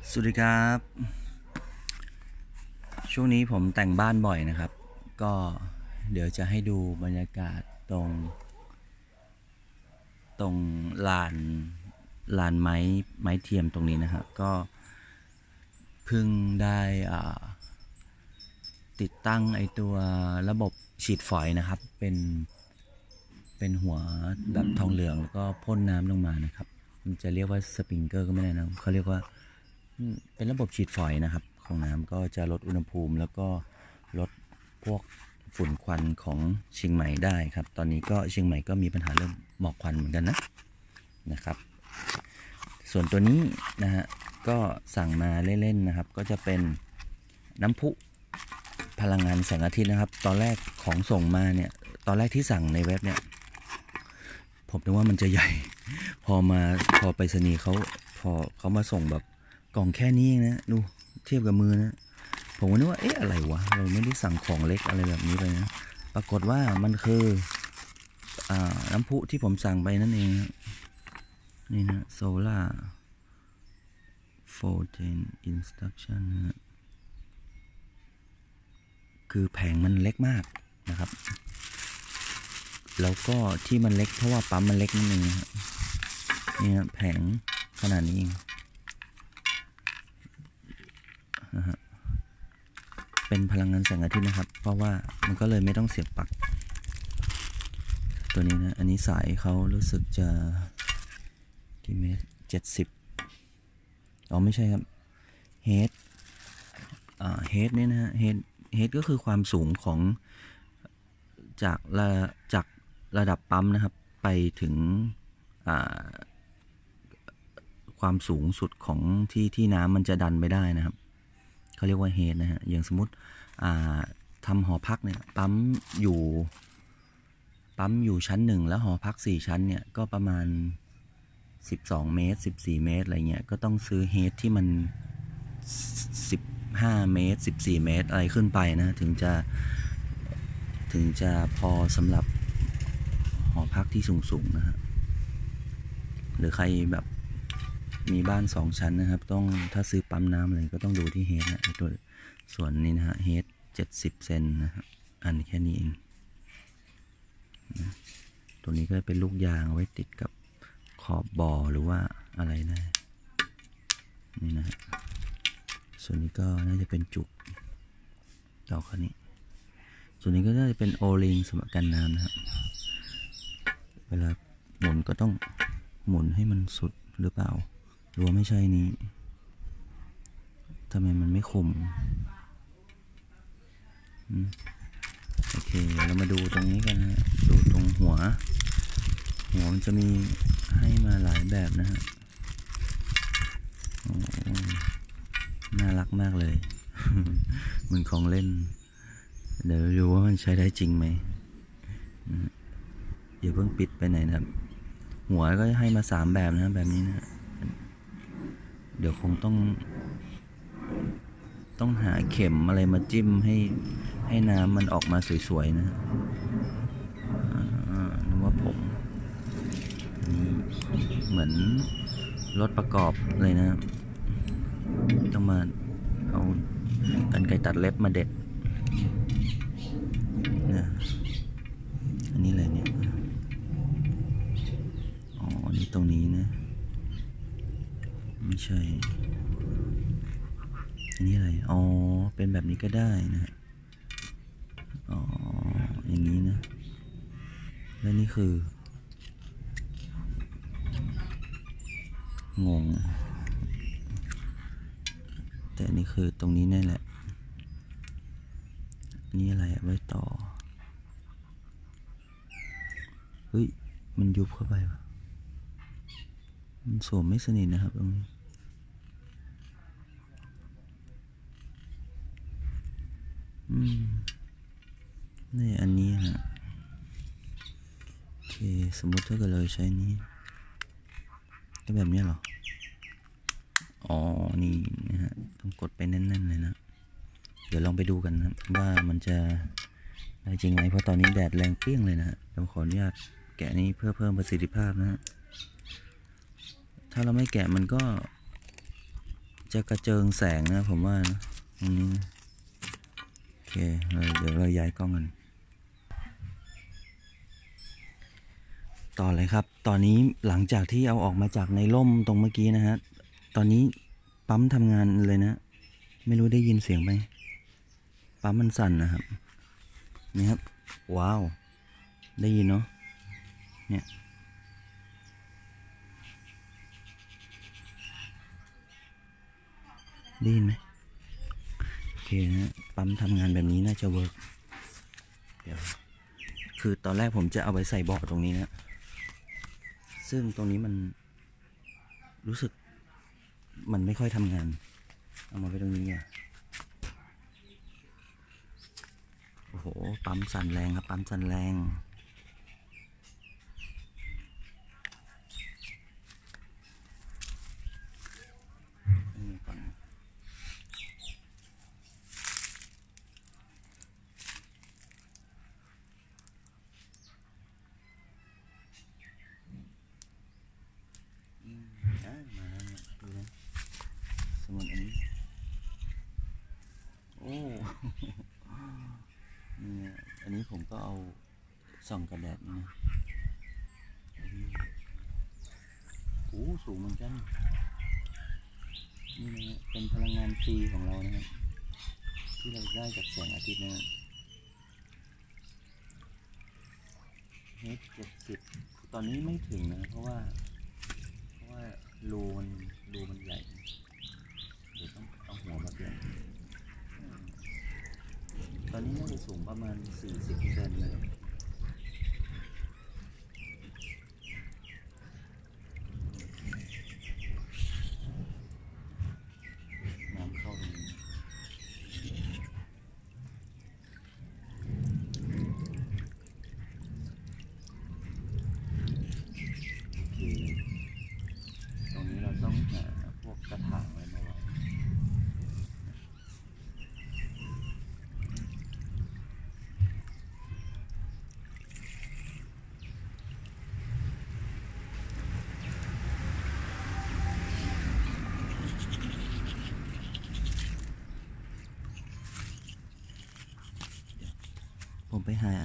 สวัสดีครับช่วงนี้ผมแต่งบ้านบ่อยนะครับก็เดี๋ยวจะให้ดูบรรยากาศตรงลานลานไม้เทียมตรงนี้นะครับก็เพิ่งได้ติดตั้งไอตัวระบบฉีดฝอยนะครับเป็นหัวแบบทองเหลืองแล้วก็พ่นน้ำลงมานะครับมันจะเรียกว่าสปริงเกอร์ก็ไม่ได้นะเขาเรียกว่าเป็นระบบฉีดฝอยนะครับของน้ำก็จะลดอุณหภูมิแล้วก็ลดพวกฝุ่นควันของเชียงใหม่ได้ครับตอนนี้ก็เชียงใหม่ก็มีปัญหาเรื่องหมอกควันเหมือนกันนะครับส่วนตัวนี้นะฮะก็สั่งมาเล่นๆนะครับก็จะเป็นน้ำพุพลังงานแสงอาทิตย์นะครับตอนแรกของส่งมาเนี่ยตอนแรกที่สั่งในเว็บเนี่ยผมนึกว่ามันจะใหญ่พอไปรษณีย์เขามาส่งแบบกล่องแค่นี้นะดูเทียบกับมือนะผมก็นึกว่าเอ๊ะอะไรวะเราไม่ได้สั่งของเล็กอะไรแบบนี้ไปนะปรากฏว่ามันคือน้ำพุที่ผมสั่งไปนั่นเองนี่นะ Solar Fountain Instruction นะคือแผงมันเล็กมากนะครับแล้วก็ที่มันเล็กเพราะว่าปั๊มมันเล็กนิดนึงนี่นะแผงขนาดนี้เองนะฮะเป็นพลังงานแสงอาทิตย์นะครับเพราะว่ามันก็เลยไม่ต้องเสียบปลั๊กตัวนี้นะอันนี้สายเขารู้สึกจะกี่เมตร70อ๋อไม่ใช่ครับเฮดนี่นะฮะเฮดก็คือความสูงของจากระดับปั๊มนะครับไปถึงความสูงสุดของที่น้ำมันจะดันไปได้นะครับเขาเรียกว่าเฮดนะฮะอย่างสมมติทำหอพักเนี่ยปั๊มอยู่ชั้น1แล้วหอพัก4ชั้นเนี่ยก็ประมาณ12เมตร14เมตรอะไรเงี้ยก็ต้องซื้อเฮดที่มัน15เมตร14เมตรอะไรขึ้นไปนะถึงจะพอสำหรับหอพักที่สูงนะฮะหรือใครแบบมีบ้าน2ชั้นนะครับต้องถ้าซื้อปั๊มน้ำอะไรก็ต้องดูที่เฮดนะตัวส่วนนี้นะฮะเฮด70เซนนะครับอันแค่นี้เองนะตัวนี้ก็เป็นลูกยางไว้ติดกับขอบบ่อหรือว่าอะไรนะนี่นะฮะส่วนนี้ก็น่าจะเป็นจุกต่อคันนี้ส่วนนี้ก็น่าจะเป็นโอลิงสำหรับกันน้ำนะครับเวลาหมุนก็ต้องหมุนให้มันสุดหรือเปล่าหรือว่าไม่ใช่นี้ทำไมมันไม่คมโอเคเรามาดูตรงนี้กันนะดูตรงหัวมันจะมีให้มาหลายแบบนะฮะน่ารักมากเลยเหมือนของเล่นเดี๋ยวดูว่ามันใช้ได้จริงไหมอย่าเพิ่งปิดไปไหนนะครับหัวก็ให้มา3แบบนะแบบนี้นะเดี๋ยวคงต้องหาเข็มอะไรมาจิ้มให้น้ำมันออกมาสวยๆนะนึกว่าผมเหมือนรถประกอบเลยนะต้องมาเอากรรไกรตัดเล็บมาเด็ดนะอันนี้อะไรเนี่ยอ๋อนี่ตรงนี้นะไม่ใช่อันนี้อะไรอ๋อเป็นแบบนี้ก็ได้นะอ๋ออย่างนี้นะแล้วนี่คืองงแต่นี่คือตรงนี้แน่แหละอันนี้อะไรไว้ต่อเฮ้ยมันยุบเข้าไปวะมันสวมไม่สนิทนะครับตรงนี้นี่อันนี้ฮะโอเคสมมติถ้าเกิดเราใช้นี้ก็แบบนี้หรออ๋อนี่นะฮะต้องกดไปแน่นๆเลยนะเดี๋ยวลองไปดูกันนะว่ามันจะได้จริงไหมเพราะตอนนี้แดดแรงเปรี้ยงเลยนะเราขออนุญาตแกะนี้เพื่อเพิ่มประสิทธิภาพนะฮะถ้าเราไม่แกะมันก็จะกระเจิงแสงนะผมว่านะตรงนี้โอเคเดี๋ยวเราย้ายกล้องกันต่อเลยครับตอนนี้หลังจากที่เอาออกมาจากในร่มตรงเมื่อกี้นะฮะตอนนี้ปั๊มทำงานเลยนะไม่รู้ได้ยินเสียงไหมปั๊มมันสั่นนะครับนี่ครับว้าวได้ยินเนาะเนี่ยได้ยินไหมโอเคนะปั๊มทำงานแบบนี้น่าจะเวิร์กเดี๋ยวคือตอนแรกผมจะเอาไปใส่เบาะตรงนี้นะซึ่งตรงนี้มันรู้สึกมันไม่ค่อยทำงานเอามาไว้ตรงนี้อ่ะโอ้โหปั๊มสั่นแรงครับปั๊มสั่นแรงสมุดอันนี้โอ้เนี่ยอันนี้ผมก็เอาส่องกระแดดนะโอ้สูงเหมือนกันนี่นะเป็นพลังงานฟรีของเรานะครับที่เราได้จากแสงอาทิตย์นะH70ตอนนี้ไม่ถึงนะเพราะว่ารูมันใหญ่เดี๋ยวต้องเอาหัวมาเปลี่ยนตอนนี้น่าจะสูงประมาณ40 เซนเลยน้ำเข้าตรงนี้ตรงนี้เราต้องหาพวกกระถางอะไรมาไว้ผมไปหา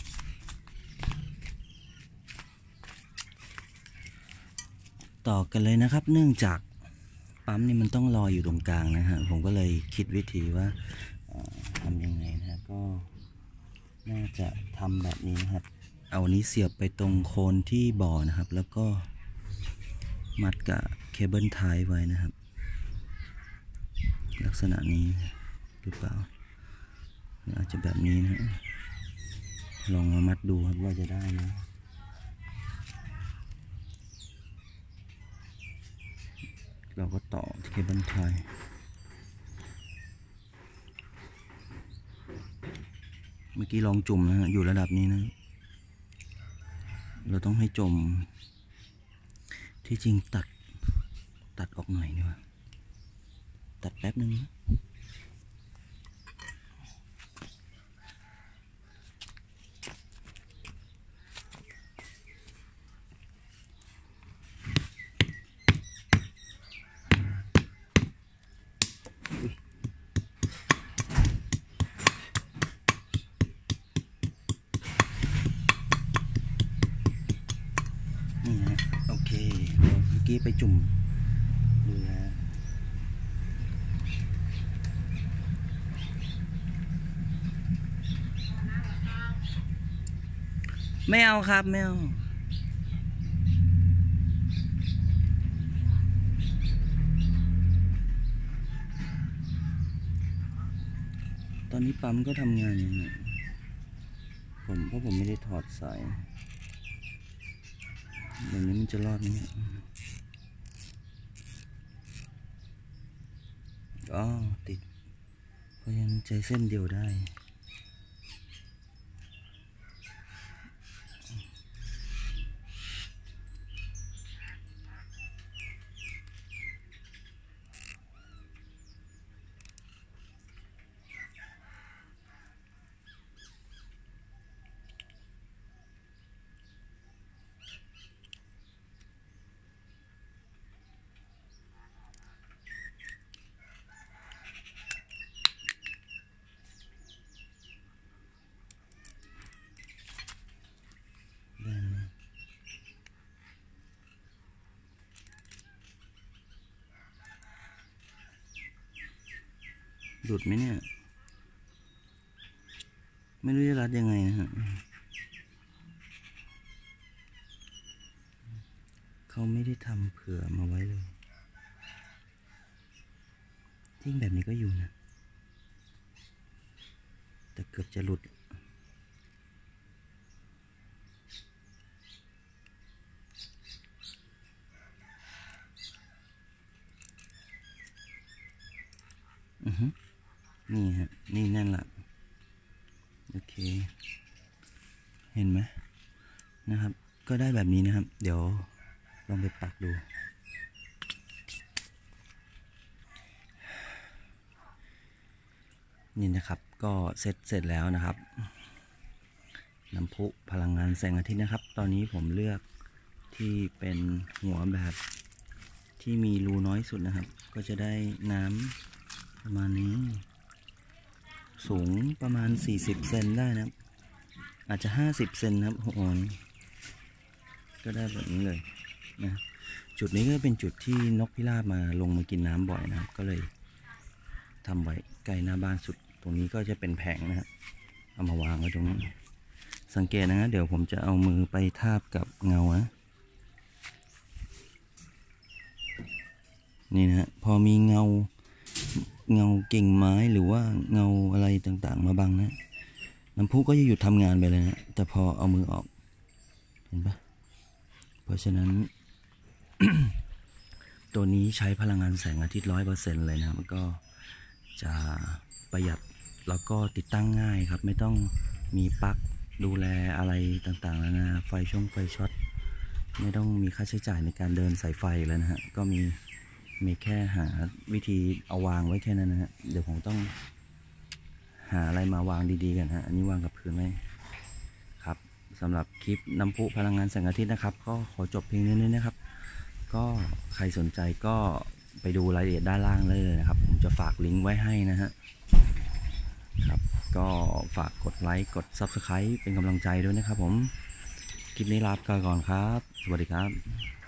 ต่อกันเลยนะครับเนื่องจากปั๊มนี่มันต้องลอยอยู่ตรงกลางนะฮะผมก็เลยคิดวิธีว่าทำยังไงนะก็น่าจะทำแบบนี้นะครับเอานี้เสียบไปตรงโคนที่บ่อนะครับแล้วก็มัดกับเคเบิลไทไว้นะครับลักษณะนี้หรือเปล่าอาจจะแบบนี้นะลองมามัดดูครับว่าจะได้นะเราก็ต่อเคเบิลไทเมื่อกี้ลองจุ่มนะฮะอยู่ระดับนี้นะเราต้องให้จมที่จริงตัดออกหน่อยดีกว่าตัดแป๊บนึงนะนี่นะโอเคเมื่อกี้ไปจุ่มดูแลไม่เอาครับไม่เอาตอนนี้ปั๊มก็ทำงานอย่างนี้เพราะผมไม่ได้ถอดสายอย่างนี้มันจะรอดไหมเนี่ยอ๋อติดเพราะยังใจเส้นเดียวได้หลุดไหมเนี่ยไม่รู้จะรัดยังไงนะฮะเขาไม่ได้ทำเผื่อมาไว้เลยทิ้งแบบนี้ก็อยู่นะแต่เกือบจะหลุดนี่ฮะนี่แน่นละโอเคเห็นไหมนะครับก็ได้แบบนี้นะครับเดี๋ยวลองไปปักดูนี่นะครับก็เสร็จแล้วนะครับน้ำพุพลังงานแสงอาทิตย์นะครับตอนนี้ผมเลือกที่เป็นหัวแบบที่มีรูน้อยสุดนะครับก็จะได้น้ำประมาณนี้สูงประมาณ40เซนได้นะครับอาจจะ50เซนนะครับหัวก็ได้แบบนี้เลยนะจุดนี้ก็เป็นจุดที่นกพิราบมาลงมากินน้ำบ่อยนะครับก็เลยทำไว้ใกล้หน้าบ้านสุดตรงนี้ก็จะเป็นแผงนะครับเอามาวางไว้ตรงนี้สังเกตนะเดี๋ยวผมจะเอามือไปทาบกับเงานะนี่นะพอมีเงากิ่งไม้หรือว่าเงาอะไรต่างๆมาบังนะน้ำพุก็จะหยุดทำงานไปเลยนะแต่พอเอามือออกเห็นปะเพราะฉะนั้น ตัวนี้ใช้พลังงานแสงอาทิตย์100%เลยนะมันก็จะประหยัดแล้วก็ติดตั้งง่ายครับไม่ต้องมีปลั๊กดูแลอะไรต่างๆแล้วนะไฟช็อตไม่ต้องมีค่าใช้จ่ายในการเดินสายไฟแล้วนะฮะก็มีแค่หาวิธีเอาวางไว้แค่นั้นนะฮะเดี๋ยวผมต้องหาอะไรมาวางดีๆกันฮะอันนี้วางกับพื้นไว้ครับสำหรับคลิปน้ำพุพลังงานแสงอาทิตย์นะครับก็ขอจบเพียงนี้นะครับก็ใครสนใจก็ไปดูรายละเอียดด้านล่างเลยนะครับผมจะฝากลิงก์ไว้ให้นะฮะครับก็ฝากกดไลค์กด Subscribe เป็นกำลังใจด้วยนะครับผมคลิปนี้ลาไปก่อนครับสวัสดีครับ